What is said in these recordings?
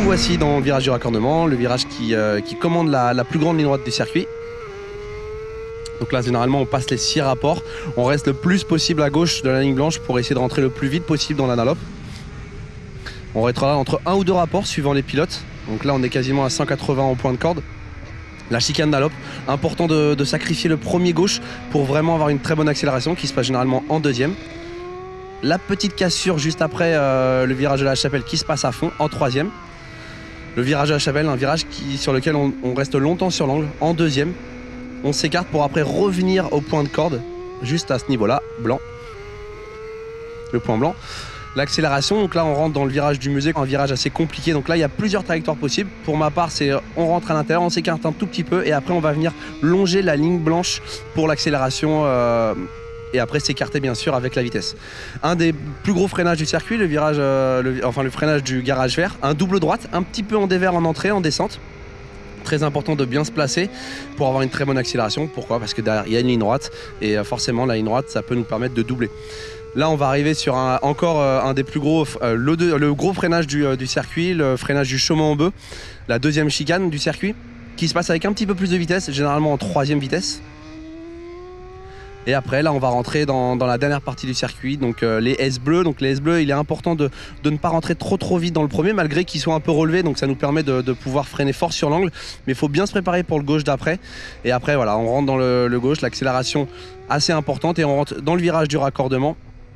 voici dans le virage du raccordement, le virage qui commande la plus grande ligne droite du circuit. Donc là, généralement, on passe les 6 rapports. On reste le plus possible à gauche de la ligne blanche pour essayer de rentrer le plus vite possible dans l'analope. On restera entre 1 ou 2 rapports suivant les pilotes. Donc là, on est quasiment à 180 en point de corde. La chicane d'analope, important de sacrifier le premier gauche pour vraiment avoir une très bonne accélération qui se passe généralement en deuxième. La petite cassure juste après le virage de la Chapelle qui se passe à fond en troisième. Le virage de la Chapelle, un virage sur lequel on reste longtemps sur l'angle en deuxième. On s'écarte pour après revenir au point de corde, juste à ce niveau-là, blanc. Le point blanc. L'accélération, donc là on rentre dans le virage du musée, un virage assez compliqué, donc là il y a plusieurs trajectoires possibles. Pour ma part, c'est on rentre à l'intérieur, on s'écarte un tout petit peu et après on va venir longer la ligne blanche pour l'accélération et après s'écarter bien sûr avec la vitesse. Un des plus gros freinages du circuit, le virage, le freinage du garage vert, un double droite, un petit peu en dévers en entrée, en descente. Très important de bien se placer pour avoir une très bonne accélération. Pourquoi? Parce que derrière il y a une ligne droite et forcément la ligne droite ça peut nous permettre de doubler. Là on va arriver sur encore un des plus gros, le gros freinage du circuit, le freinage du Chaumont-en-Bœuf, la deuxième chicane du circuit qui se passe avec un petit peu plus de vitesse, généralement en troisième vitesse. Et après là on va rentrer dans la dernière partie du circuit, donc les S bleus. Donc les S bleus, il est important de ne pas rentrer trop vite dans le premier malgré qu'ils soient un peu relevés, donc ça nous permet de pouvoir freiner fort sur l'angle, mais il faut bien se préparer pour le gauche d'après. Et après voilà, on rentre dans le gauche, l'accélération assez importante et on rentre dans le virage du raccordement.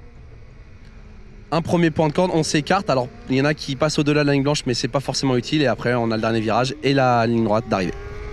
Un premier point de corde, on s'écarte, alors il y en a qui passent au-delà de la ligne blanche mais c'est pas forcément utile et après on a le dernier virage et la ligne droite d'arrivée.